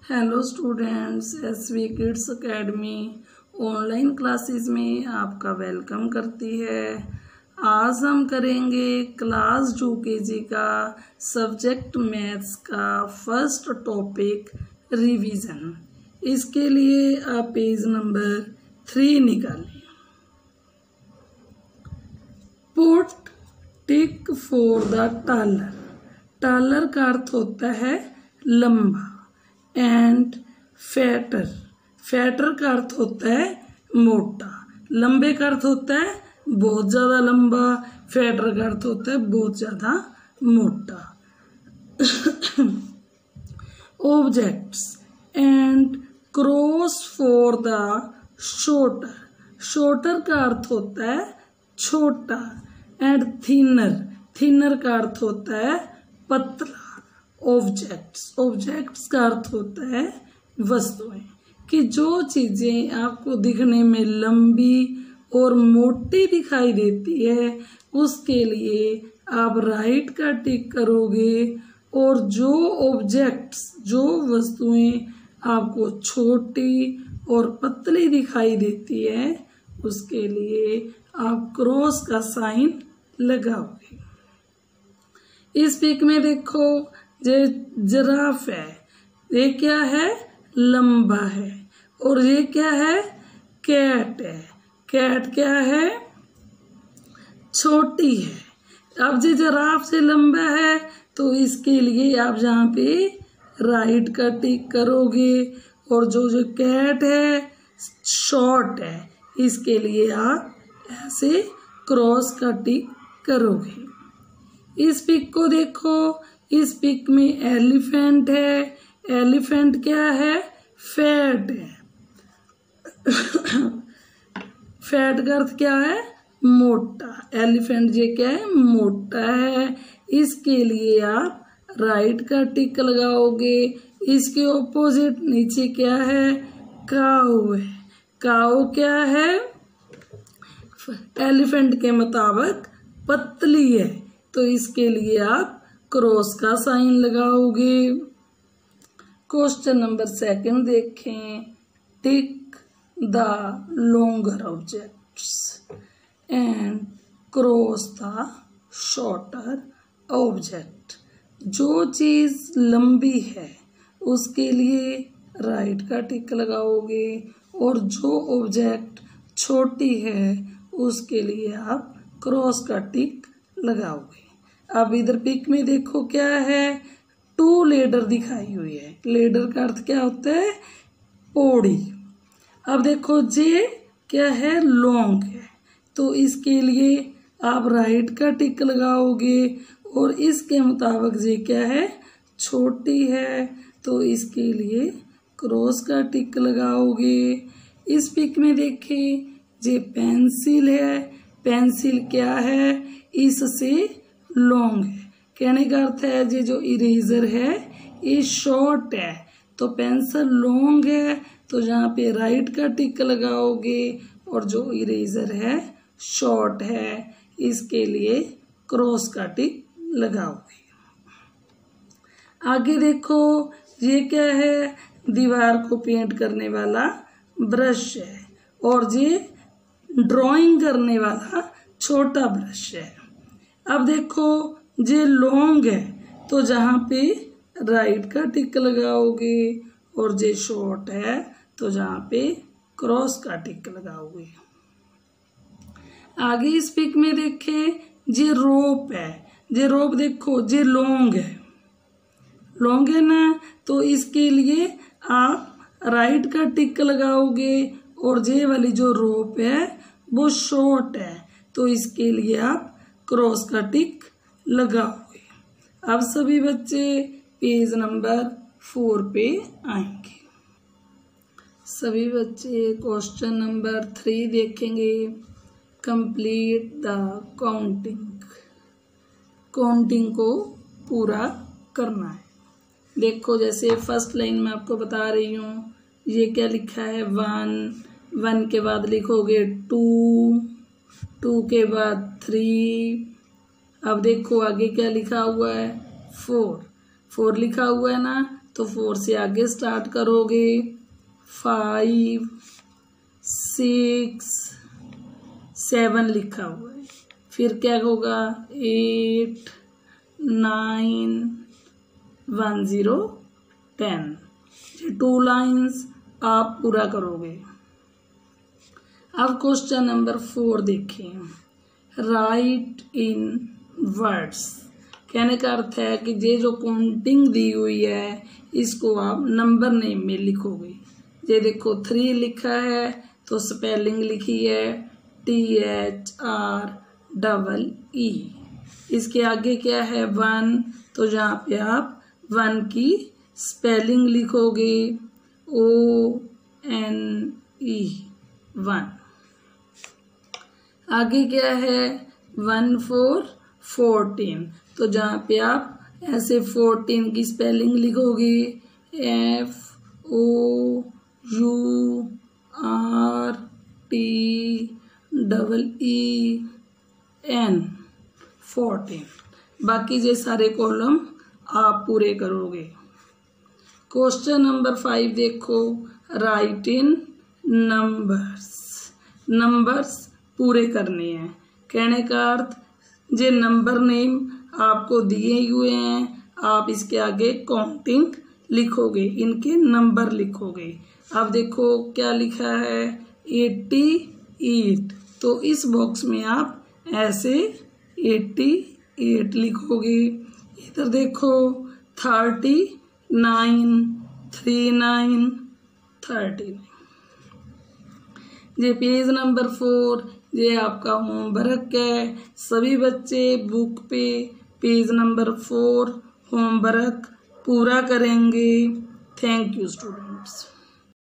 Hello students, SV kids academy online classes में आपका welcome करती है। आज हम करेंगे क्लास 2 का सब्जेक्ट मैथ्स का फर्स्ट टॉपिक रिवीजन। इसके लिए आप पेज नंबर 3 निकालें। Put tick for the taller. Taller का अर्थ होता है लंबा। एंड फैटर, फैटर का अर्थ होता है मोटा। लंबे का अर्थ होता है बहुत ज्यादा लंबा, फैटर का अर्थ होता है बहुत ज्यादा मोटा। Objects and cross for the shorter. Shorter का अर्थ होता है छोटा। एंड थिनर, थिनर का अर्थ होता है पतला। ऑब्जेक्ट्स, ऑब्जेक्ट्स का अर्थ होता है वस्तुएं, कि जो चीजें आपको दिखने में लंबी और मोटी दिखाई देती है उसके लिए आप राइट का टिक करोगे। और जो ऑब्जेक्ट्स, जो वस्तुएं आपको छोटी और पतली दिखाई देती है उसके लिए आप क्रॉस का साइन लगाओगे। इस पिक में देखो, ये जिराफ है, ये क्या है लंबा है। और ये क्या है कैट है। कैट क्या है छोटी है। अब ये जिराफ से लंबा है तो इसके लिए आप यहाँ पे राइट का टिक करोगे। और जो कैट है शॉर्ट है, इसके लिए आप ऐसे क्रॉस का टिक करोगे। इस पिक को देखो, इस पिक में एलिफेंट है। एलिफेंट क्या है फैट है। फैट का अर्थ क्या है मोटा। एलिफेंट ये क्या है मोटा है। इसके लिए आप राइट का टिक लगाओगे। इसके ऑपोजिट नीचे क्या है काऊ है। काऊ क्या है एलिफेंट के मुताबिक पतली है, तो इसके लिए आप क्रॉस का साइन लगाओगे। क्वेश्चन नंबर 2 देखें। Tick the longer objects and cross the shorter object. जो चीज लंबी है उसके लिए राइट का टिक लगाओगे और जो ऑब्जेक्ट छोटी है उसके लिए आप क्रॉस का टिक लगाओगे। अब इधर पिक में देखो क्या है 2 लेडर दिखाई हुई है। लेडर का अर्थ क्या होता है पौड़ी। अब देखो जे क्या है लॉन्ग है, तो इसके लिए आप राइट का टिक लगाओगे। और इसके मुताबिक जे क्या है छोटी है, तो इसके लिए क्रॉस का टिक लगाओगे। इस पिक में देखें जे पेंसिल है। पेंसिल क्या है इससे लॉन्ग है। कहने का अर्थ है ये जो इरेजर है ये शॉर्ट है, तो पेंसिल लॉन्ग है तो यहाँ पे राइट का टिक लगाओगे। और जो इरेजर है शॉर्ट है, इसके लिए क्रॉस का टिक लगाओगे। आगे देखो ये क्या है दीवार को पेंट करने वाला ब्रश है। और ये ड्राइंग करने वाला छोटा ब्रश है। अब देखो ये लॉन्ग है तो जहाँ पे राइट का टिक लगाओगे। और ये शॉर्ट है तो जहाँ पे क्रॉस का टिक लगाओगे। आगे इस पिक में देखे ये रोप है। ये रोप देखो ये लॉन्ग है, लॉन्ग है ना, तो इसके लिए आप राइट का टिक लगाओगे। और ये वाली जो रोप है वो शॉर्ट है, तो इसके लिए आप क्रॉस का टिक लगाओगे। अब सभी बच्चे पेज नंबर 4 पे आएंगे। सभी बच्चे क्वेश्चन नंबर 3 देखेंगे। Complete the counting. काउंटिंग को पूरा करना है। देखो जैसे फर्स्ट लाइन में आपको बता रही हूँ, ये क्या लिखा है 1, 1 के बाद लिखोगे 2, 2 के बाद 3। अब देखो आगे क्या लिखा हुआ है 4, 4 लिखा हुआ है ना, तो 4 से आगे स्टार्ट करोगे। 5 6 7 लिखा हुआ है, फिर क्या होगा 8 9 1 0 10। ये 2 लाइन्स आप पूरा करोगे। अब क्वेश्चन नंबर 4 देखें। राइट इन वर्ड्स, कहने का अर्थ है कि ये जो काउंटिंग दी हुई है इसको आप नंबर नेम में लिखोगे। ये देखो 3 लिखा है तो स्पेलिंग लिखी है THREE। इसके आगे क्या है 1, तो जहाँ पे आप 1 की स्पेलिंग लिखोगे ONE 1। आगे क्या है 1 4 14, तो जहाँ पे आप ऐसे 14 की स्पेलिंग लिखोगे FOURTEEN 14। बाकी ये सारे कॉलम आप पूरे करोगे। क्वेश्चन नंबर 5 देखो। राइट इन नंबर्स, नंबर्स पूरे करने हैं। कहने का अर्थ ये नंबर नेम आपको दिए हुए हैं, आप इसके आगे काउंटिंग लिखोगे, इनके नंबर लिखोगे। अब देखो क्या लिखा है 88, तो इस बॉक्स में आप ऐसे 88 लिखोगे। इधर देखो 39 39 39। ये पेज नंबर 4, ये आपका होमवर्क है। सभी बच्चे बुक पे पेज नंबर 4 होमवर्क पूरा करेंगे। Thank you students.